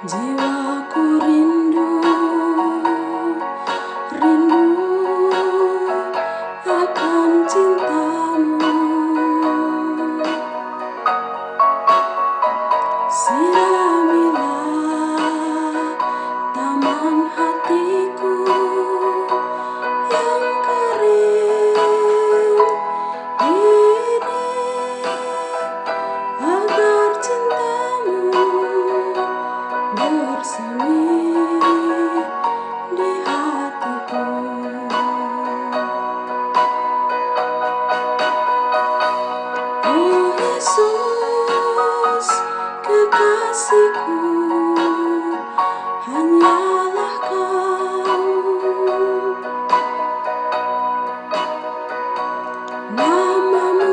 Jiwaku rindu, rindu akan cintamu. Siramilah taman hatiku yang kering ini, agar cintamu bersemi di hatiku. Oh Yesus, kekasihku, hanyalah Kau. Namamu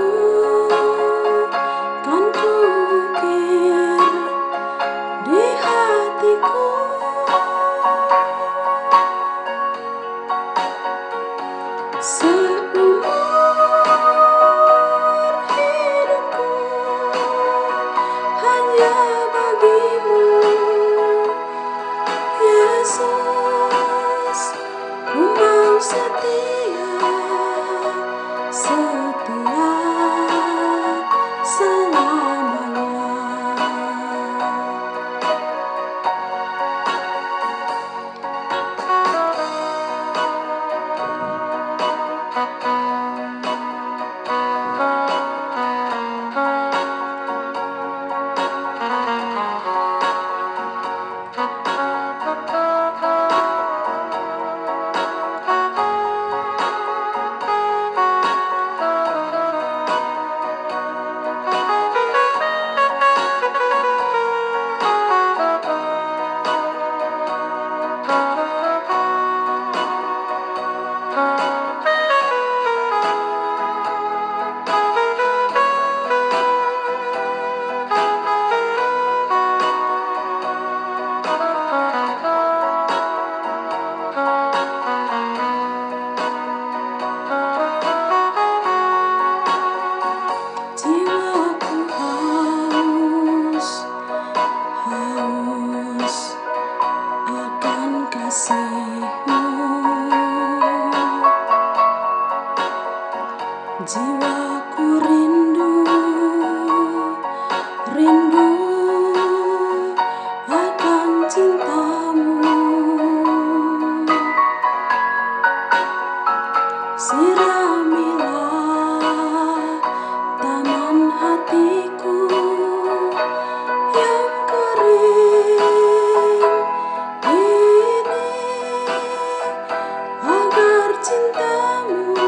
kan kuukir di hatiku. Seumur hidupku hanya bagimu, Yesus. Ku mau setia, setia selamanya. Jiwaku haus, haus akan kasih-Mu. Jiwaku rindu, rindu akan cinta-Mu. Siramilah taman hatiku yang kering ini, agar cinta-Mu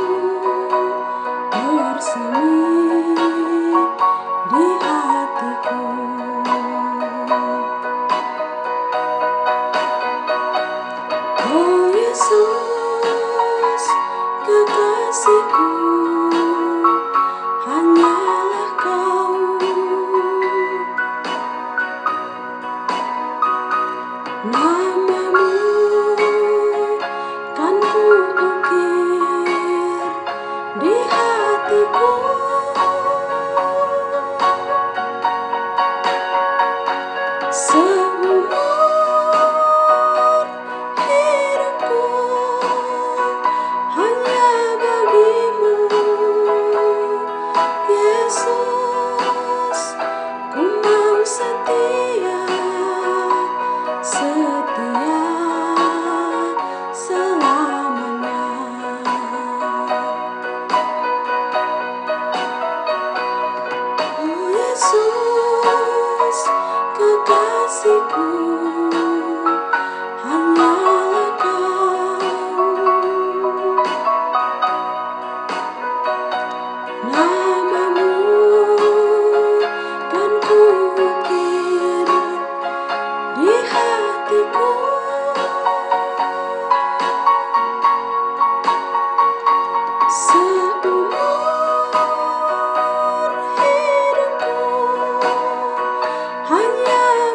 bersemi di hatiku. Oh Yesus, kekasihku, hanyalah Kau. Namamu kan kuukir di hatiku. Seumur hidupku hanya bagimu, Yesus. Ku mau setia, setia selamanya. Oh Yesus, kekasihku, hanyalah Kau. Namamu kan kuukir di hatiku. Seumur hidupku hanya